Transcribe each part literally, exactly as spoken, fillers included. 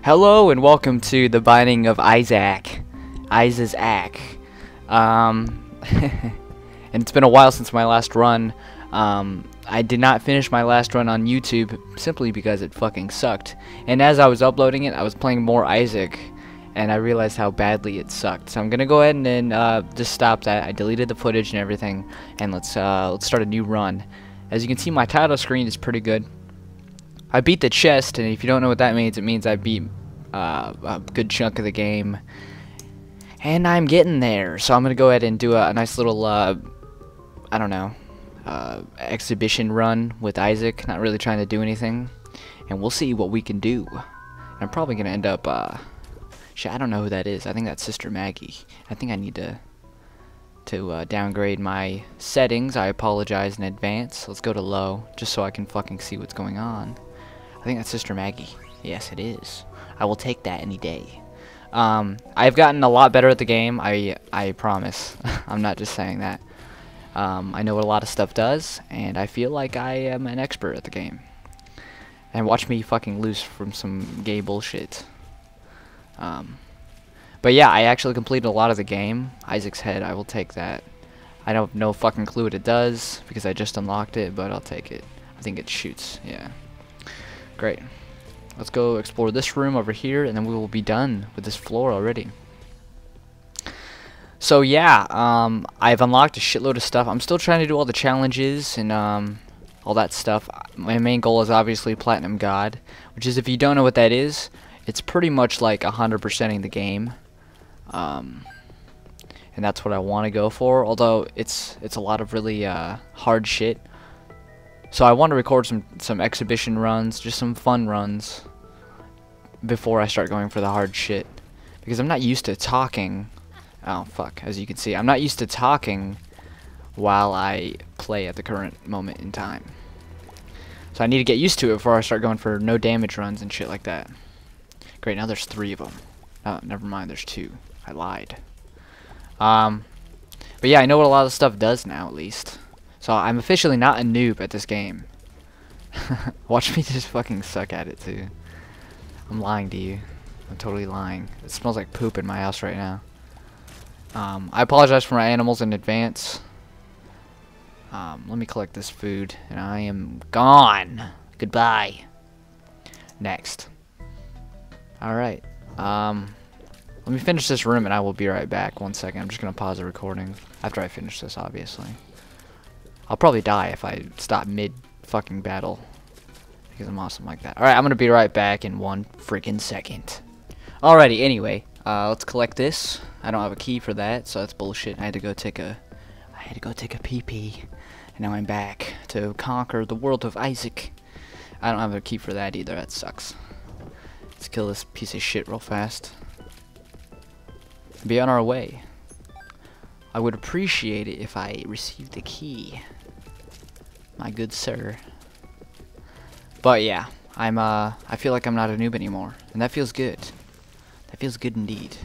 Hello and welcome to the Binding of Isaac. Isaac. Um, and it's been a while since my last run. Um, I did not finish my last run on YouTube simply because it fucking sucked. And as I was uploading it, I was playing more Isaac, and I realized how badly it sucked. So I'm gonna go ahead and then uh, just stop that. I deleted the footage and everything, and let's uh, let's start a new run. As you can see, my title screen is pretty good. I beat the chest, and if you don't know what that means, it means I beat uh, a good chunk of the game. And I'm getting there, so I'm going to go ahead and do a, a nice little, uh, I don't know, uh, exhibition run with Isaac. Not really trying to do anything, and we'll see what we can do. I'm probably going to end up, uh, shit, I don't know who that is. I think that's Sister Maggie. I think I need to, to uh, downgrade my settings. I apologize in advance. Let's go to low, just so I can fucking see what's going on. I think that's Sister Maggie. Yes, it is. I will take that any day. Um, I've gotten a lot better at the game. I I promise. I'm not just saying that. Um, I know what a lot of stuff does, and I feel like I am an expert at the game. And watch me fucking lose from some gay bullshit. Um, but yeah, I actually completed a lot of the game. Isaac's Head, I will take that. I don't know fucking clue what it does because I just unlocked it, but I'll take it. I think it shoots. Yeah. Great. Let's go explore this room over here, and then we will be done with this floor already. So yeah, um, I've unlocked a shitload of stuff. I'm still trying to do all the challenges and um, all that stuff. My main goal is obviously Platinum God, which is, if you don't know what that is, it's pretty much like one hundred percenting the game. Um, and that's what I want to go for, although it's it's a lot of really uh, hard shit. So I want to record some, some exhibition runs, just some fun runs, before I start going for the hard shit. Because I'm not used to talking. Oh, fuck. As you can see, I'm not used to talking while I play at the current moment in time. So I need to get used to it before I start going for no damage runs and shit like that. Great, now there's three of them. Oh, never mind, there's two. I lied. Um, but yeah, I know what a lot of stuff does now, at least. So I'm officially not a noob at this game. Watch me just fucking suck at it too. I'm lying to you. I'm totally lying. It smells like poop in my house right now. Um, I apologize for my animals in advance. Um, let me collect this food, and I am gone. Goodbye. Next. Alright. Um, let me finish this room, and I will be right back. One second. I'm just going to pause the recording after I finish this, obviously. I'll probably die if I stop mid-fucking battle, because I'm awesome like that. Alright, I'm going to be right back in one freaking second. Alrighty, anyway, uh, let's collect this. I don't have a key for that, so that's bullshit. I had to go take a, I had to go take a pee-pee, and now I'm back to conquer the world of Isaac. I don't have a key for that either, that sucks. Let's kill this piece of shit real fast. Be on our way. I would appreciate it if I received the key, my good sir. But yeah, I'm uh, I feel like I'm not a noob anymore, and that feels good. That feels good indeed.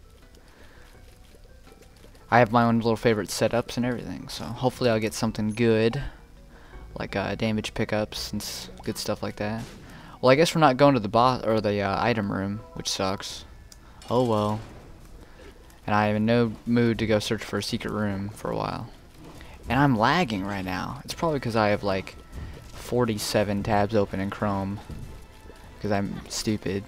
I have my own little favorite setups and everything, so hopefully I'll get something good, like uh, damage pickups and s good stuff like that. Well, I guess we're not going to the boss or the uh, item room, which sucks. Oh well. And I am in no mood to go search for a secret room for a while. And I'm lagging right now. It's probably because I have like forty-seven tabs open in Chrome. Because I'm stupid.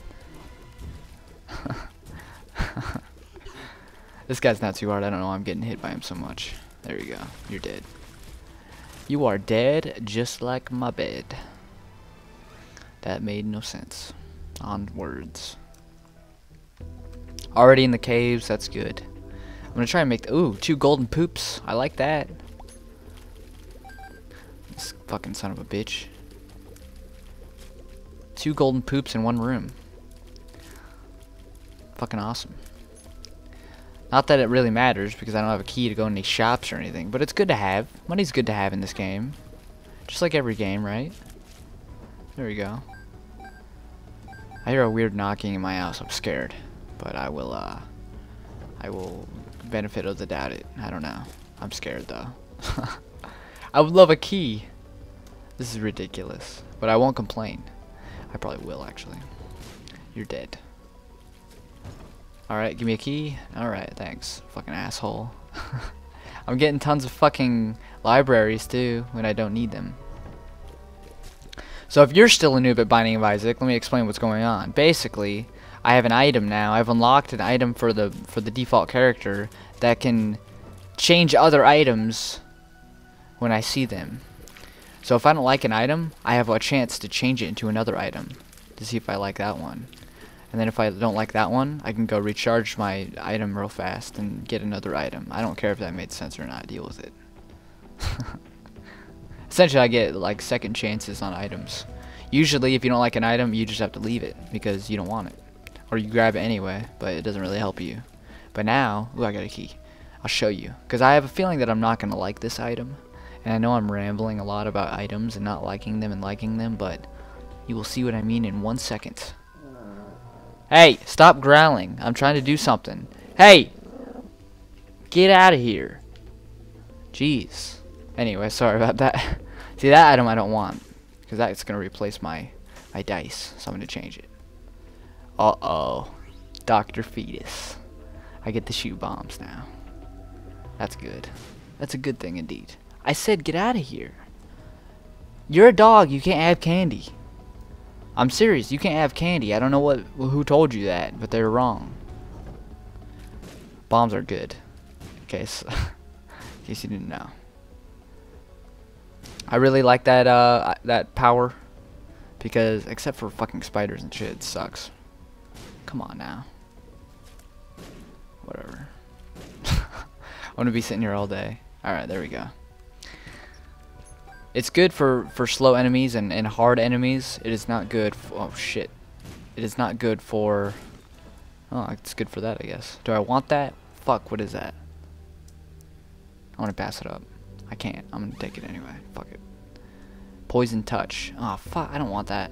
This guy's not too hard. I don't know why I'm getting hit by him so much. There you go. You're dead. You are dead just like my bed. That made no sense. On words. Already in the caves, that's good. I'm gonna try and make the, ooh, two golden poops. I like that. This fucking son of a bitch. Two golden poops in one room. Fucking awesome. Not that it really matters because I don't have a key to go in any shops or anything, but it's good to have. Money's good to have in this game. Just like every game, right? There we go. I hear a weird knocking in my house. I'm scared. But I will, uh, I will benefit of the doubt it. I don't know. I'm scared, though. I would love a key. This is ridiculous. But I won't complain. I probably will, actually. You're dead. Alright, give me a key. Alright, thanks. Fucking asshole. I'm getting tons of fucking libraries too when I don't need them. So if you're still a noob at Binding of Isaac, let me explain what's going on. Basically, I have an item now. I've unlocked an item for the for the default character that can change other items when I see them. So if I don't like an item, I have a chance to change it into another item to see if I like that one. And then if I don't like that one, I can go recharge my item real fast and get another item. I don't care if that made sense or not. Deal with it. Essentially, I get like second chances on items. Usually, if you don't like an item, you just have to leave it because you don't want it. Or you grab it anyway, but it doesn't really help you. But now, ooh, I got a key. I'll show you. Because I have a feeling that I'm not going to like this item. And I know I'm rambling a lot about items and not liking them and liking them, but you will see what I mean in one second. Hey, stop growling. I'm trying to do something. Hey! Get out of here. Jeez. Anyway, sorry about that. See, that item I don't want. Because that's going to replace my, my dice. So I'm going to change it. Uh-oh. Doctor Fetus. I get to shoot bombs now. That's good. That's a good thing indeed. I said get out of here. You're a dog. You can't have candy. I'm serious. You can't have candy. I don't know what who told you that, but they're wrong. Bombs are good. In case, in case you didn't know. I really like that uh that power because except for fucking spiders and shit, it sucks. Come on now. Whatever. I'm gonna be sitting here all day. Alright, there we go. It's good for, for slow enemies and, and hard enemies. It is not good for, oh shit. It is not good for, oh, it's good for that, I guess. Do I want that? Fuck, what is that? I want to pass it up. I can't. I'm gonna take it anyway. Fuck it. Poison touch. Oh fuck, I don't want that.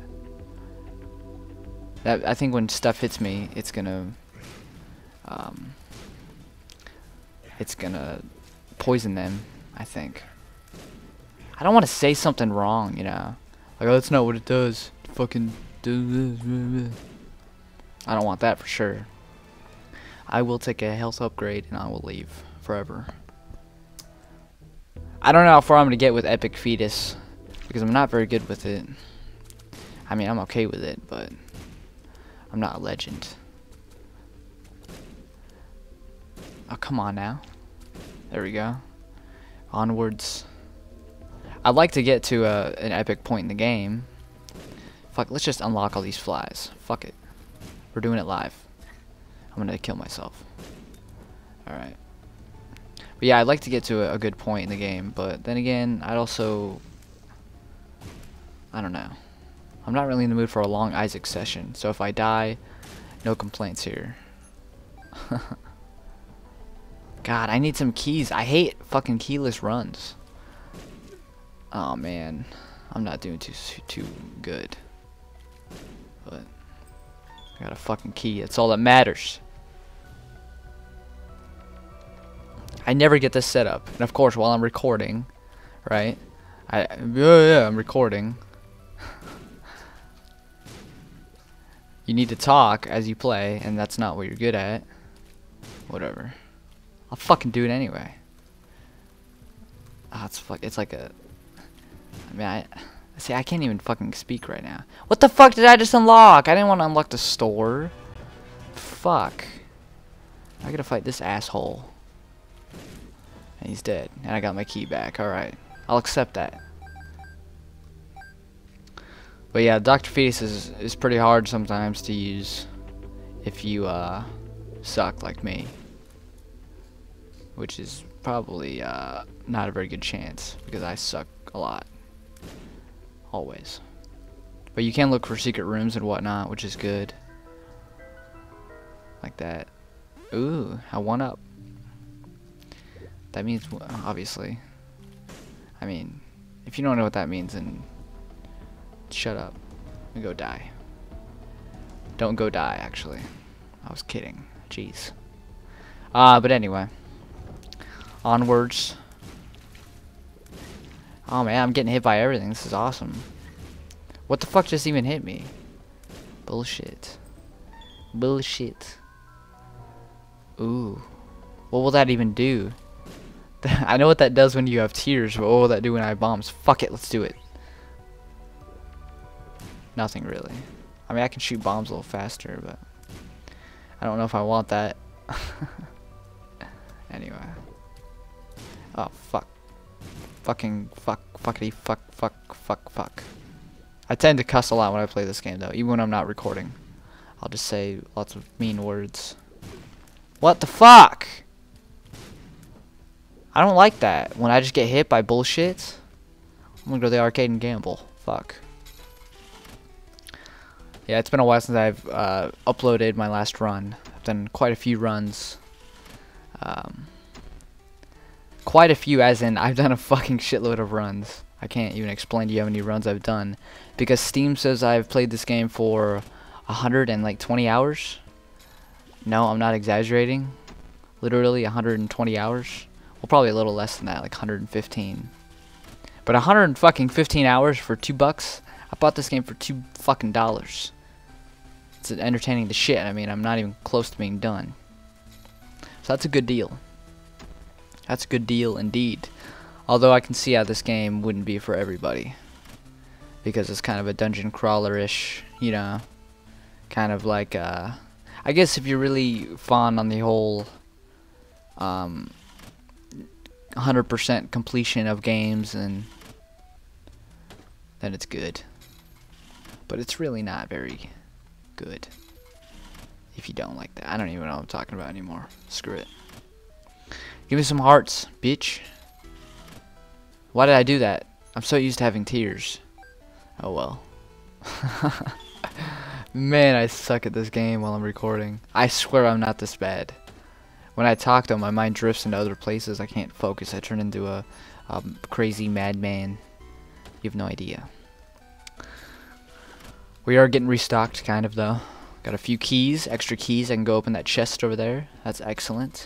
That I think when stuff hits me, it's gonna, um, it's gonna poison them, I think. I don't want to say something wrong, you know. Like, oh, that's not what it does. Fucking do this. I don't want that for sure. I will take a health upgrade and I will leave forever. I don't know how far I'm going to get with Epic Fetus because I'm not very good with it. I mean, I'm okay with it, but I'm not a legend. Oh, come on now. There we go. Onwards. I'd like to get to uh, an epic point in the game. Fuck, let's just unlock all these flies. Fuck it. We're doing it live. I'm gonna kill myself. Alright. But yeah, I'd like to get to a, a good point in the game, but then again, I'd also... I don't know. I'm not really in the mood for a long Isaac session, so if I die, no complaints here. God, I need some keys. I hate fucking keyless runs. Oh man, I'm not doing too too good. But I got a fucking key. That's all that matters. I never get this set up, and of course, while I'm recording, right? I yeah yeah I'm recording. You need to talk as you play, and that's not what you're good at. Whatever. I'll fucking do it anyway. Ah, oh, it's fuck. It's like a. I mean, I see. I can't even fucking speak right now. What the fuck did I just unlock? I didn't want to unlock the store. Fuck. I gotta fight this asshole. And he's dead. And I got my key back. All right. I'll accept that. But yeah, Doctor Fetus is is pretty hard sometimes to use if you uh suck like me, which is probably uh not a very good chance because I suck a lot. Always. But you can look for secret rooms and whatnot, which is good. Like that. Ooh, I one up. That means, obviously. I mean, if you don't know what that means, then shut up and go die. Don't go die, actually. I was kidding. Jeez. Uh, but anyway. Onwards. Oh man, I'm getting hit by everything. This is awesome. What the fuck just even hit me? Bullshit. Bullshit. Ooh. What will that even do? I know what that does when you have tears, but what will that do when I have bombs? Fuck it, let's do it. Nothing really. I mean, I can shoot bombs a little faster, but I don't know if I want that. Anyway. Oh, fuck. Fucking fuck, fuckity, fuck, fuck, fuck, fuck. I tend to cuss a lot when I play this game, though, even when I'm not recording. I'll just say lots of mean words. What the fuck? I don't like that. When I just get hit by bullshit, I'm gonna go to the arcade and gamble. Fuck. Yeah, it's been a while since I've uh, uploaded my last run. I've done quite a few runs. Um, quite a few as in I've done a fucking shitload of runs. I can't even explain to you how many runs I've done. Because Steam says I've played this game for a hundred and like twenty hours. No, I'm not exaggerating. Literally one hundred twenty hours. Well, probably a little less than that, like one hundred fifteen. But one hundred fucking fifteen hours for two bucks. I bought this game for two fucking dollars. It's entertaining the shit. I mean, I'm not even close to being done. So that's a good deal. That's a good deal indeed. Although I can see how this game wouldn't be for everybody. Because it's kind of a dungeon crawler-ish, you know. Kind of like, uh... I guess if you're really fond on the whole... Um... one hundred percent completion of games, and... then it's good. But it's really not very good. If you don't like that. I don't even know what I'm talking about anymore. Screw it. Give me some hearts, bitch. Why did I do that? I'm so used to having tears. Oh well. Man, I suck at this game while I'm recording. I swear I'm not this bad. When I talk though, my mind drifts into other places. I can't focus. I turn into a um, crazy madman. You have no idea. We are getting restocked, kind of, though. Got a few keys, extra keys. I can go open that chest over there. That's excellent.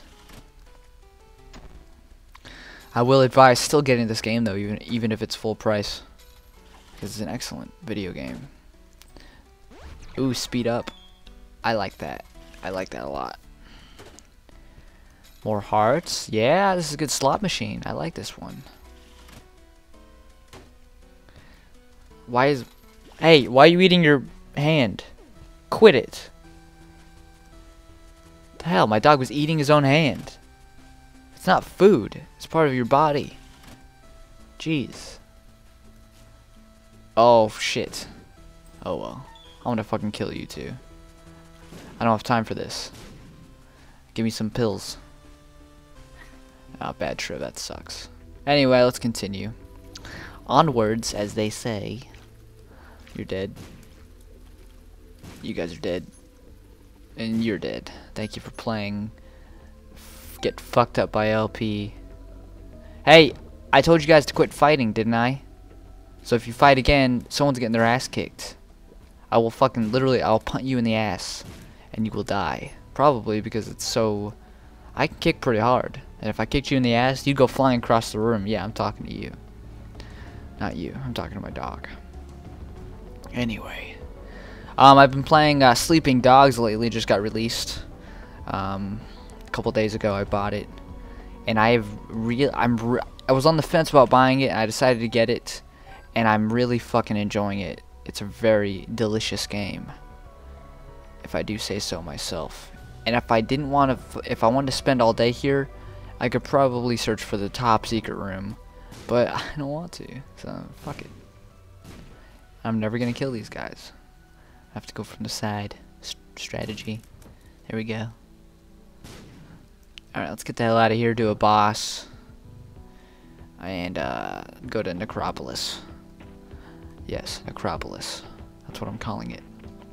I will advise still getting this game, though, even even if it's full price. Because it's an excellent video game. Ooh, speed up. I like that. I like that a lot. More hearts. Yeah, this is a good slot machine. I like this one. Why is... Hey, why are you eating your hand? Quit it. What the hell? My dog was eating his own hand. It's not food. It's part of your body. Jeez. Oh, shit. Oh, well. I'm gonna fucking kill you, too. I don't have time for this. Give me some pills. Ah, oh, bad trip. That sucks. Anyway, let's continue. Onwards, as they say. You're dead. You guys are dead. And you're dead. Thank you for playing. F get fucked up by L P. Hey, I told you guys to quit fighting, didn't I? So if you fight again, someone's getting their ass kicked. I will fucking literally, I'll punt you in the ass. And you will die. Probably because it's so... I can kick pretty hard. And if I kicked you in the ass, you'd go flying across the room. Yeah, I'm talking to you. Not you. I'm talking to my dog. Anyway. Um, I've been playing uh, Sleeping Dogs lately. Just got released. Um, a couple days ago I bought it. And I've real I'm re I was on the fence about buying it, and I decided to get it. And I'm really fucking enjoying it. It's a very delicious game. If I do say so myself. And if I didn't want to, if I wanted to spend all day here, I could probably search for the top secret room. But I don't want to, so fuck it. I'm never gonna kill these guys. I have to go from the side. S strategy. There we go. Alright, let's get the hell out of here, do a boss. And uh, go to Necropolis. Yes, Necropolis. That's what I'm calling it.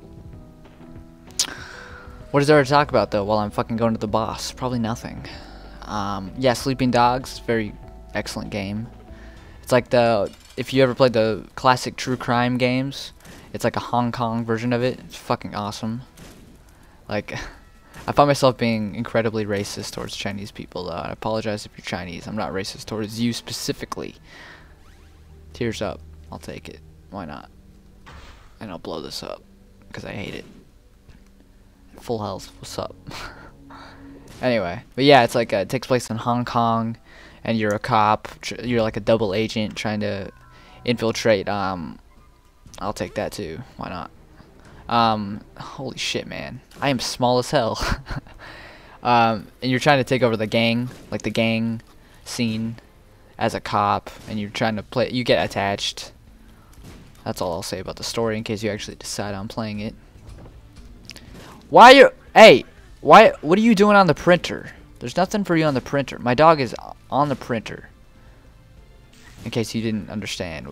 What is there to talk about, though, while I'm fucking going to the boss? Probably nothing. Um, yeah, Sleeping Dogs, very excellent game. It's like the, if you ever played the classic true crime games, it's like a Hong Kong version of it. It's fucking awesome. Like, I find myself being incredibly racist towards Chinese people, though. I apologize if you're Chinese. I'm not racist towards you specifically. Tears up. I'll take it. Why not? And I'll blow this up, because I hate it. full health. What's up? Anyway, but yeah, it's like uh, it takes place in Hong Kong, and you're a cop. Tr you're like a double agent trying to infiltrate. Um, I'll take that too. Why not? Um, holy shit, man! I am small as hell. um, and you're trying to take over the gang, like the gang scene, as a cop, and you're trying to play. You get attached. That's all I'll say about the story, in case you actually decide on playing it. Why you? Hey. Why? What are you doing on the printer? There's nothing for you on the printer. My dog is on the printer. In case you didn't understand.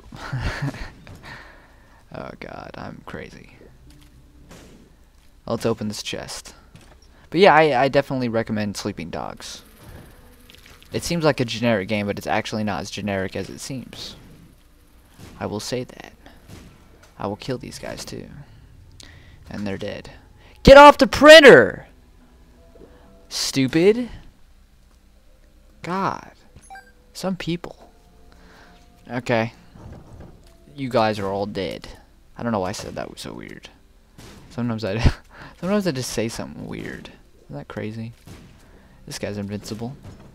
Oh god, I'm crazy. Let's open this chest. But yeah, I, I definitely recommend Sleeping Dogs. It seems like a generic game, but it's actually not as generic as it seems. I will say that. I will kill these guys too. And they're dead. Get off the printer! Stupid. God. Some people. Okay. You guys are all dead. I don't know why I said that was so weird. Sometimes I sometimes I just say something weird. Isn't that crazy? This guy's invincible.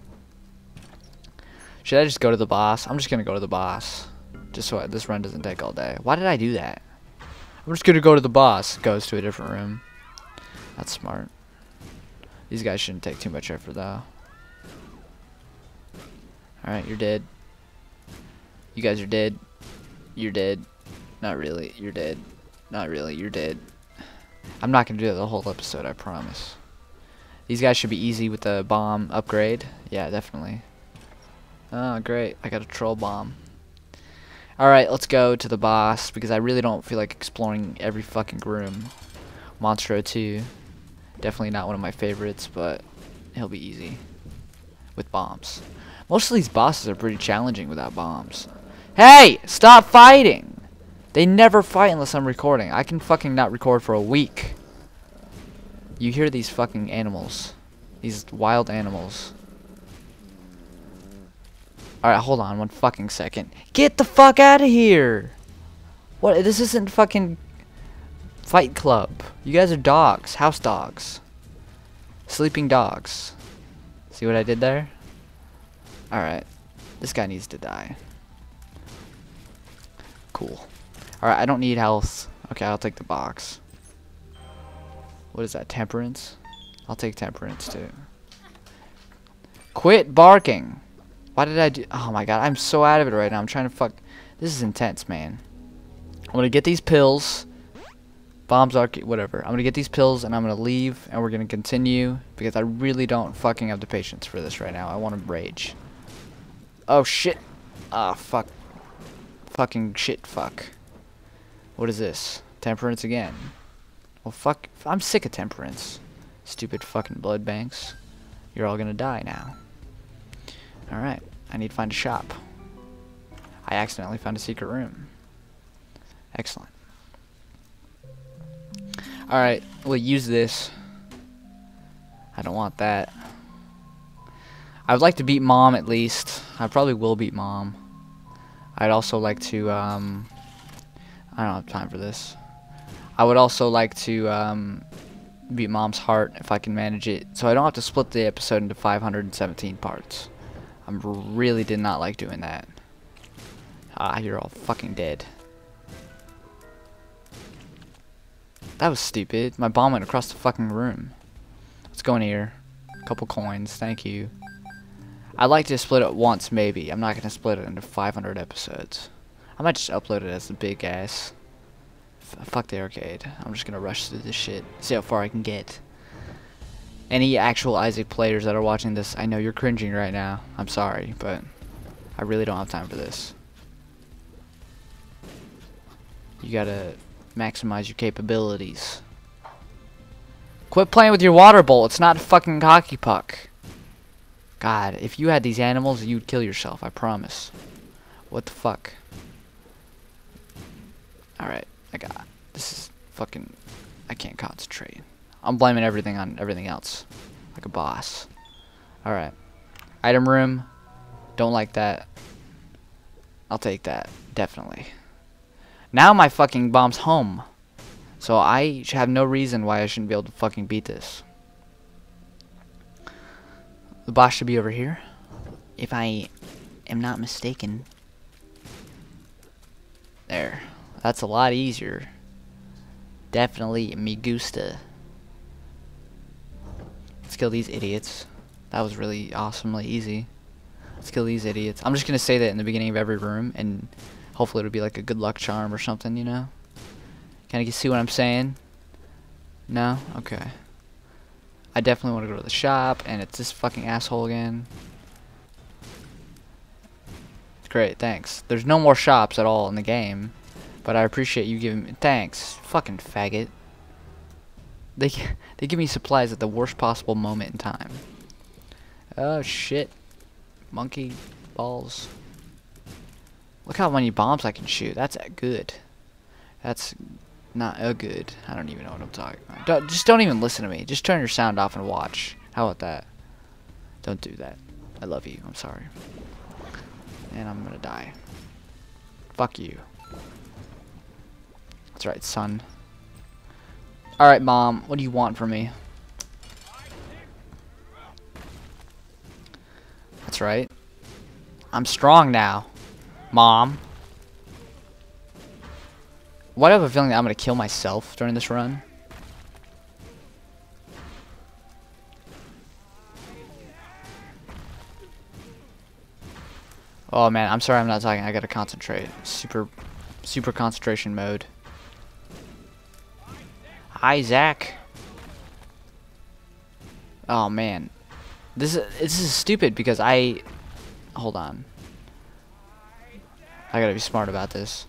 Should I just go to the boss? I'm just gonna go to the boss. Just so I, this run doesn't take all day. Why did I do that? I'm just gonna go to the boss. Goes to a different room. That's smart. These guys shouldn't take too much effort, though. Alright, you're dead. You guys are dead. You're dead. Not really. You're dead. Not really. You're dead. I'm not going to do that the whole episode, I promise. These guys should be easy with the bomb upgrade. Yeah, definitely. Oh, great. I got a troll bomb. Alright, let's go to the boss, because I really don't feel like exploring every fucking room. Monstro two. Definitely not one of my favorites, but he'll be easy with bombs. Most of these bosses are pretty challenging without bombs. Hey! Stop fighting! They never fight unless I'm recording. I can fucking not record for a week. You hear these fucking animals. These wild animals. Alright, hold on one fucking second. Get the fuck out of here! What? This isn't fucking Fight Club. You guys are dogs. House dogs. Sleeping dogs. See what I did there? Alright. This guy needs to die. Cool. Alright, I don't need health. Okay, I'll take the box. What is that? Temperance? I'll take temperance too. Quit barking. Why did I do? Oh my god, I'm so out of it right now. I'm trying to fuck. This is intense, man. I'm gonna get these pills. Bombs are whatever. I'm gonna get these pills and I'm gonna leave and we're gonna continue because I really don't fucking have the patience for this right now. I want to rage. Oh shit. Ah, fuck. Fucking shit. Fuck. What is this? Temperance again. Well, fuck. I'm sick of temperance. Stupid fucking blood banks. You're all gonna die now. Alright. I need to find a shop. I accidentally found a secret room. Excellent. Alright, we'll use this. I don't want that. I would like to beat Mom at least. I probably will beat Mom. I'd also like to, um... I don't have time for this. I would also like to, um... beat Mom's heart if I can manage it. So I don't have to split the episode into five hundred seventeen parts. I really did not like doing that. Ah, you're all fucking dead. That was stupid. My bomb went across the fucking room. Let's go in here. A couple coins. Thank you. I'd like to split it once, maybe. I'm not going to split it into five hundred episodes. I might just upload it as a big ass. F fuck the arcade. I'm just going to rush through this shit. See how far I can get. Any actual Isaac players that are watching this, I know you're cringing right now. I'm sorry, but I really don't have time for this. You gotta maximize your capabilities. Quit playing with your water bowl. It's not a fucking hockey puck. God, if you had these animals, you'd kill yourself. I promise. What the fuck? Alright, I got this is fucking. I can't concentrate. I'm blaming everything on everything else. Like a boss. Alright. Item room. Don't like that. I'll take that. Definitely. Now my fucking bomb's home. So I have no reason why I shouldn't be able to fucking beat this. The boss should be over here, if I am not mistaken. There. That's a lot easier. Definitely me gusta. Let's kill these idiots. That was really awesomely easy. Let's kill these idiots. I'm just gonna say that in the beginning of every room, and hopefully it'll be like a good luck charm or something, you know? Can you see what I'm saying? No? Okay. I definitely want to go to the shop, and it's this fucking asshole again. It's great, thanks. There's no more shops at all in the game, but I appreciate you giving me... Thanks, fucking faggot. They, they give me supplies at the worst possible moment in time. Oh, shit. Monkey balls. Look how many bombs I can shoot. That's good. That's not a good. I don't even know what I'm talking about. Don't, just don't even listen to me. Just turn your sound off and watch. How about that? Don't do that. I love you. I'm sorry. And I'm gonna die. Fuck you. That's right, son. Alright, Mom. What do you want from me? That's right. I'm strong now, Mom. Why do I have a feeling that I'm gonna kill myself during this run? Oh man, I'm sorry I'm not talking. I gotta concentrate. Super, super concentration mode. Hi, Zach. Oh man, this is this is stupid because I. Hold on. I gotta be smart about this.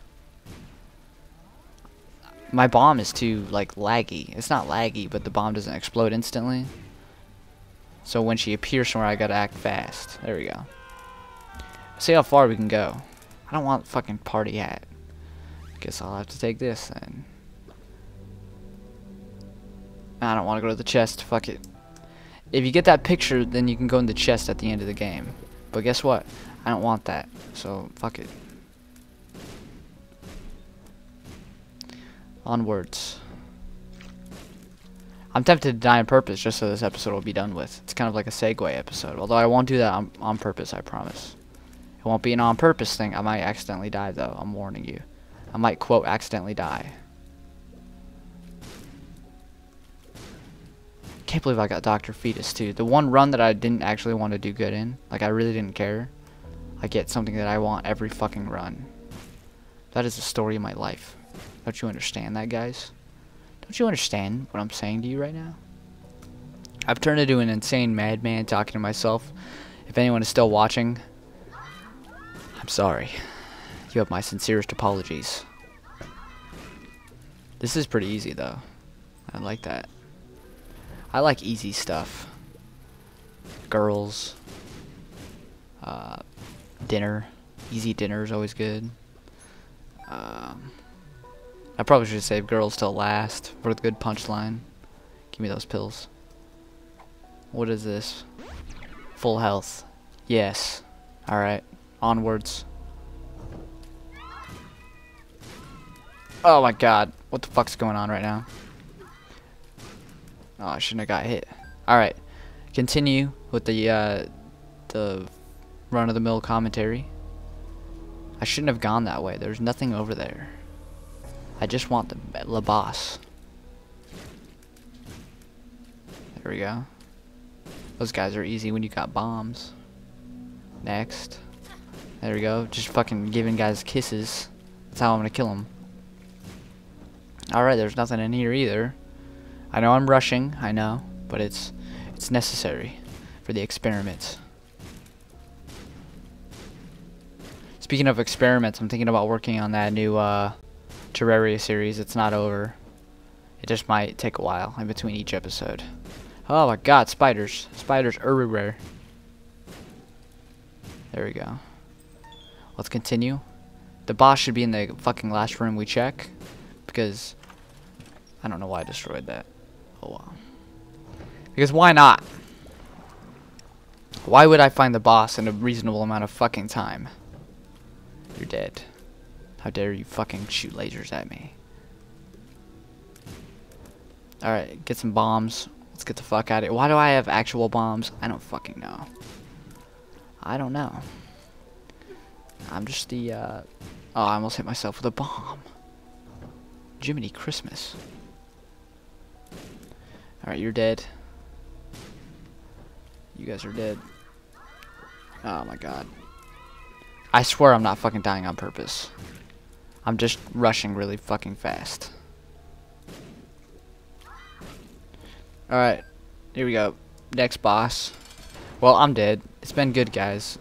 My bomb is too, like, laggy. It's not laggy, but the bomb doesn't explode instantly. So when she appears somewhere, I gotta act fast. There we go. See how far we can go. I don't want fucking party hat. Guess I'll have to take this then. I don't want to go to the chest. Fuck it. If you get that picture, then you can go in the chest at the end of the game. But guess what? I don't want that. So, fuck it. Onwards. I'm tempted to die on purpose just so this episode will be done with. It's kind of like a segue episode. Although I won't do that on, on purpose, I promise. It won't be an on purpose thing. I might accidentally die though. I'm warning you. I might, quote, accidentally die. Can't believe I got Doctor Fetus too. The one run that I didn't actually want to do good in. Like, I really didn't care. I get something that I want every fucking run. That is the story of my life. Don't you understand that, guys? Don't you understand what I'm saying to you right now? I've turned into an insane madman talking to myself. If anyone is still watching, I'm sorry. You have my sincerest apologies. This is pretty easy, though. I like that. I like easy stuff. Girls. Uh, dinner. Easy dinner is always good. Um... I probably should save girls till last for the good punchline. Give me those pills. What is this? Full health. Yes. Alright. Onwards. Oh my god. What the fuck's going on right now? Oh, I shouldn't have got hit. Alright. Continue with the, uh, the run-of-the-mill commentary. I shouldn't have gone that way. There's nothing over there. I just want the La Boss. There we go. Those guys are easy when you got bombs. Next. There we go. Just fucking giving guys kisses. That's how I'm gonna kill them. Alright, there's nothing in here either. I know I'm rushing, I know, but it's it's necessary for the experiments. Speaking of experiments, I'm thinking about working on that new uh Terraria series. It's not over. It just might take a while in between each episode. Oh my god, spiders. Spiders everywhere. There we go. Let's continue. The boss should be in the fucking last room we check. Because I don't know why I destroyed that. Oh well. Because why not? Why would I find the boss in a reasonable amount of fucking time? You're dead. How dare you fucking shoot lasers at me? Alright, get some bombs. Let's get the fuck out of here. Why do I have actual bombs? I don't fucking know. I don't know. I'm just the, uh... Oh, I almost hit myself with a bomb. Jiminy Christmas. Alright, you're dead. You guys are dead. Oh my god. I swear I'm not fucking dying on purpose. I'm just rushing really fucking fast. Alright, here we go. Next boss. Well, I'm dead. It's been good, guys.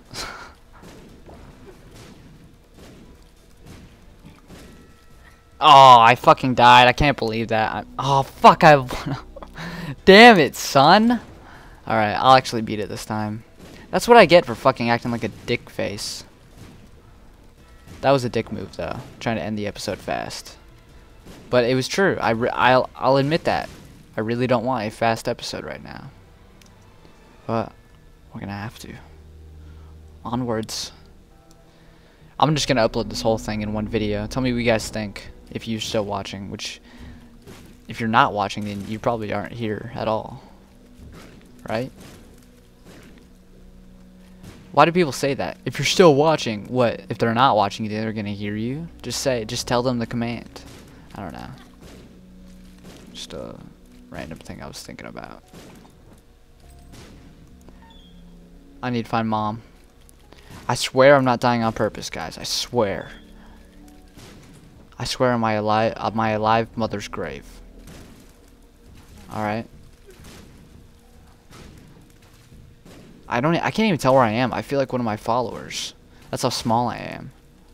Oh, I fucking died. I can't believe that. I, oh, fuck. I. Damn it, son. Alright, I'll actually beat it this time. That's what I get for fucking acting like a dick face. That was a dick move, though. Trying to end the episode fast. But it was true. I re I'll, I'll admit that. I really don't want a fast episode right now. But we're gonna have to. Onwards. I'm just gonna upload this whole thing in one video. Tell me what you guys think if you're still watching, which if you're not watching, then you probably aren't here at all. Right? Why do people say that? If you're still watching, what? If they're not watching, they're gonna hear you? Just say, just tell them the command. I don't know. Just a random thing I was thinking about. I need to find Mom. I swear I'm not dying on purpose, guys. I swear. I swear on my alive, on my alive mother's grave. All right. I don't. I can't even tell where I am. I feel like one of my followers. That's how small I am.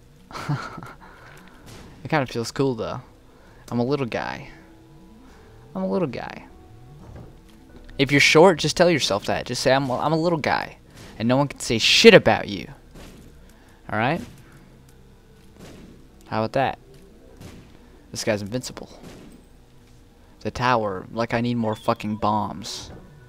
It kind of feels cool though. I'm a little guy. I'm a little guy. If you're short, just tell yourself that. Just say I'm. I'm a little guy, and no one can say shit about you. All right. How about that? This guy's invincible. The tower. Like I need more fucking bombs.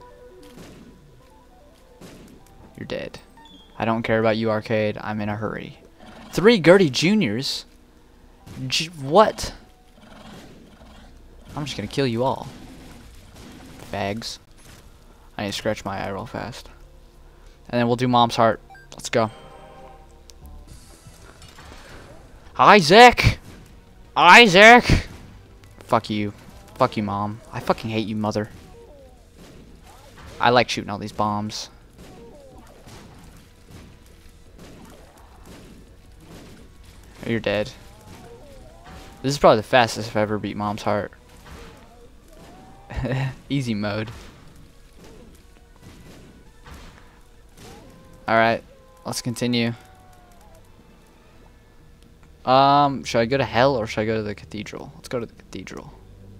You're dead. I don't care about you, Arcade. I'm in a hurry. Three Gertie Juniors? J what? I'm just gonna kill you all. Fags. I need to scratch my eye real fast. And then we'll do Mom's heart. Let's go. Isaac! Isaac! Fuck you. Fuck you, Mom. I fucking hate you, Mother. I like shooting all these bombs. You're dead. This is probably the fastest I've ever beat Mom's heart. Easy mode. Alright, let's continue. Um, should I go to hell or should I go to the cathedral? Let's go to the cathedral.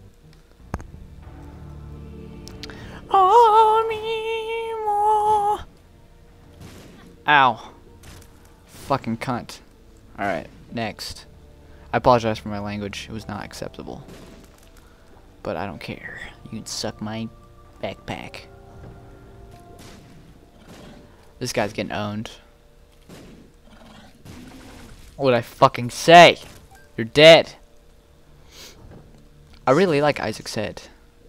Ow. Fucking cunt. Alright, next. I apologize for my language. It was not acceptable. But I don't care. You can suck my backpack. This guy's getting owned. What would I fucking say? You're dead. I really like Isaac's head.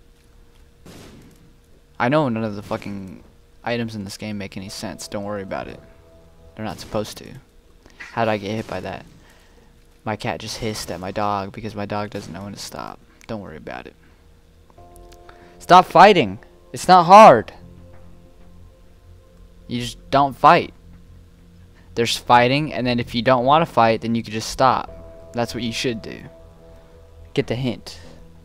I know none of the fucking items in this game make any sense. Don't worry about it. They're not supposed to. How did I get hit by that? My cat just hissed at my dog because my dog doesn't know when to stop. Don't worry about it. Stop fighting. It's not hard. You just don't fight. There's fighting, and then if you don't want to fight, then you can just stop. That's what you should do. Get the hint.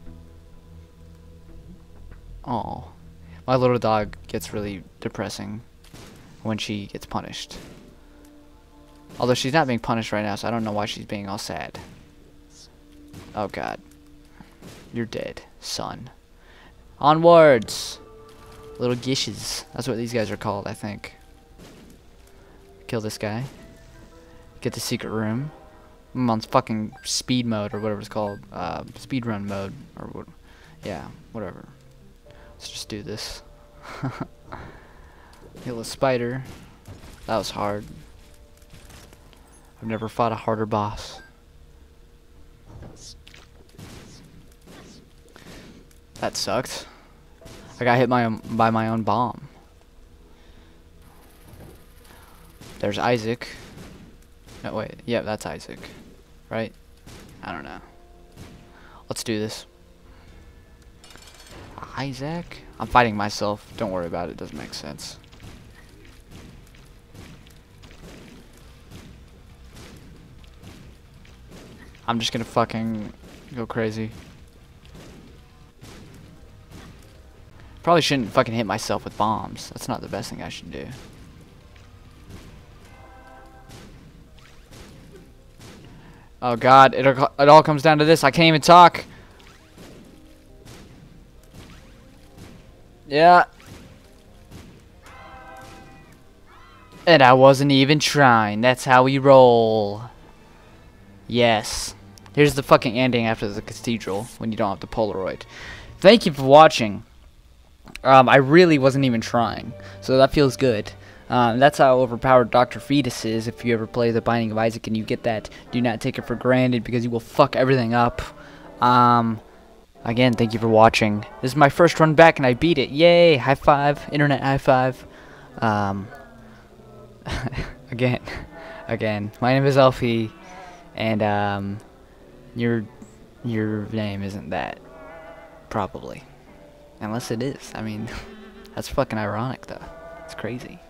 Oh, my little dog gets really depressing when she gets punished. Although she's not being punished right now, so I don't know why she's being all sad. Oh god. You're dead, son. Onwards! Little gishes. That's what these guys are called, I think. Kill this guy. Get the secret room. I'm on fucking speed mode, or whatever it's called. Uh, speed run mode. Or what? Yeah, whatever. Let's just do this. Kill a spider. That was hard. I've never fought a harder boss. That That sucked. I got hit my own, by my own bomb. There's Isaac. No, wait. Yeah, that's Isaac. Right? I don't know. Let's do this. Isaac? I'm fighting myself. Don't worry about it. It doesn't make sense. I'm just gonna fucking go crazy. Probably shouldn't fucking hit myself with bombs. That's not the best thing I should do. Oh god, it, it all comes down to this. I can't even talk. Yeah. And I wasn't even trying. That's how we roll. Yes. Here's the fucking ending after the cathedral when you don't have the Polaroid. Thank you for watching. Um, I really wasn't even trying, so that feels good. Um, that's how overpowered Doctor Fetus is. If you ever play The Binding of Isaac and you get that, do not take it for granted because you will fuck everything up. Um, again, thank you for watching. This is my first run back and I beat it. Yay! High five. Internet high five. Um, again, again, my name is Elfie, and um, your your name isn't that, probably. Unless it is. I mean, that's fucking ironic, though. It's crazy.